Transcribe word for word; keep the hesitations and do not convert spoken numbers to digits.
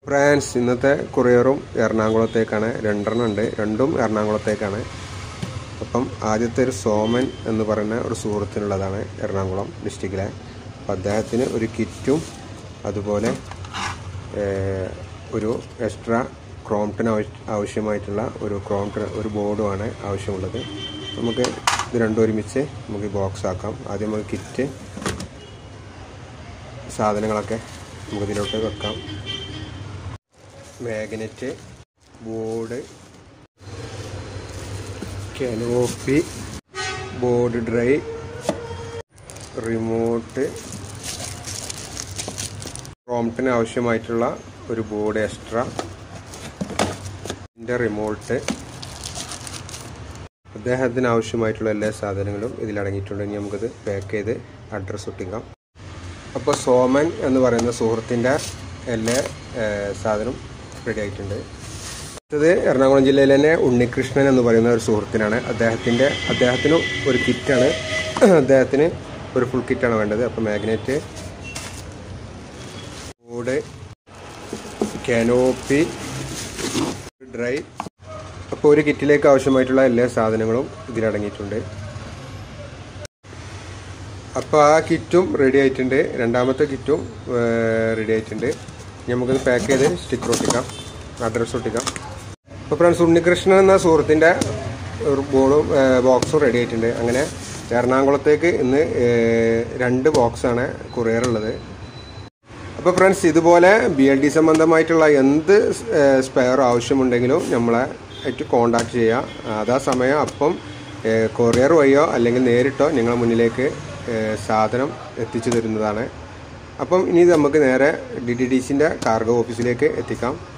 France ഇന്നത്തെ കൊറിയറും എറണാകുളത്തേക്കാണ്. രണ്ടെണ്ണം ഉണ്ട്, രണ്ടും എറണാകുളത്തേക്കാണ്. അപ്പം ആദ്യത്തെ ഒരു സോമൻ എന്ന് പറയുന്ന ഒരു സുഹൃത്തിനുള്ളതാണ് എറണാകുളം ഡിസ്ട്രിക്റ്റിലെ. അപ്പം അദ്ദേഹത്തിന് ഒരു കിറ്റും അതുപോലെ ഒരു എക്സ്ട്രാ ക്രോംപ്ടൺ ആവശ്യമായിട്ടുള്ള ഒരു ക്രോംപ്ടൺ ഒരു ബോർഡുമാണ് ആവശ്യമുള്ളത്. നമുക്ക് ഇത് രണ്ടും ഒരുമിച്ച് നമുക്ക് ബോക്സ് ആക്കാം. ആദ്യം നമുക്ക് കിറ്റ് സാധനങ്ങളൊക്കെ നമുക്ക് ഇതിലോട്ട് വെക്കാം. Magnet, board, canopy, board dry, remote, ക്രോംപ്ടന് ആവശ്യമായിട്ടുള്ള ഒരു ബോർഡ് എക്സ്ട്രാ, ഇതിൻ്റെ റിമോട്ട്, അദ്ദേഹത്തിന് ആവശ്യമായിട്ടുള്ള എല്ലാ സാധനങ്ങളും ഇതിലടങ്ങിയിട്ടുണ്ട്. ഇനി നമുക്കത് പാക്ക് ചെയ്ത് അഡ്രസ്സ് ഒട്ടിക്കാം. അപ്പോൾ സോമൻ എന്ന് പറയുന്ന സുഹൃത്തിൻ്റെ എല്ലാ സാധനവും റെഡി ആയിട്ടുണ്ട്. അടുത്തത് എറണാകുളം ജില്ലയിൽ തന്നെ ഉണ്ണികൃഷ്ണൻ എന്ന് പറയുന്ന ഒരു സുഹൃത്തിനാണ്. അദ്ദേഹത്തിൻ്റെ അദ്ദേഹത്തിന് ഒരു കിറ്റാണ്, അദ്ദേഹത്തിന് ഒരു ഫുൾ കിറ്റാണ് വേണ്ടത്. അപ്പോൾ മാഗ്നറ്റ്, ബോർഡ്, കാനോപ്പി, ഡ്രൈ. അപ്പോൾ ഒരു കിറ്റിലേക്ക് ആവശ്യമായിട്ടുള്ള എല്ലാ സാധനങ്ങളും ഇതിലടങ്ങിയിട്ടുണ്ട്. അപ്പോൾ ആ കിറ്റും റെഡി ആയിട്ടുണ്ട്, രണ്ടാമത്തെ കിറ്റും റെഡി ആയിട്ടുണ്ട്. നമുക്കത് പാക്ക് ചെയ്ത് സ്റ്റിക്കർ ഒട്ടിക്കാം, അഡ്രസ്സ് ഒട്ടിക്കാം. അപ്പോൾ ഫ്രണ്ട്സ്, ഉണ്ണികൃഷ്ണൻ എന്ന സുഹൃത്തിൻ്റെ ഒരു ബോർഡും ബോക്സും റെഡി ആയിട്ടുണ്ട്. അങ്ങനെ എറണാകുളത്തേക്ക് ഇന്ന് രണ്ട് ബോക്സാണ് കൊറിയർ ഉള്ളത്. അപ്പോൾ ഫ്രണ്ട്സ്, ഇതുപോലെ ബി എൽ ഡി സംബന്ധമായിട്ടുള്ള എന്ത് സ്പെയർ ആവശ്യമുണ്ടെങ്കിലും നമ്മളെ ആയിട്ട് കോണ്ടാക്ട് ചെയ്യുക. അതാ സമയം അപ്പം കൊറിയർ വഴിയോ അല്ലെങ്കിൽ നേരിട്ടോ നിങ്ങളുടെ മുന്നിലേക്ക് സാധനം എത്തിച്ചു തരുന്നതാണ്. അപ്പം ഇനി നമുക്ക് നേരെ ഡി ടി ഡി സിൻ്റെ കാർഗോ ഓഫീസിലേക്ക് എത്തിക്കാം.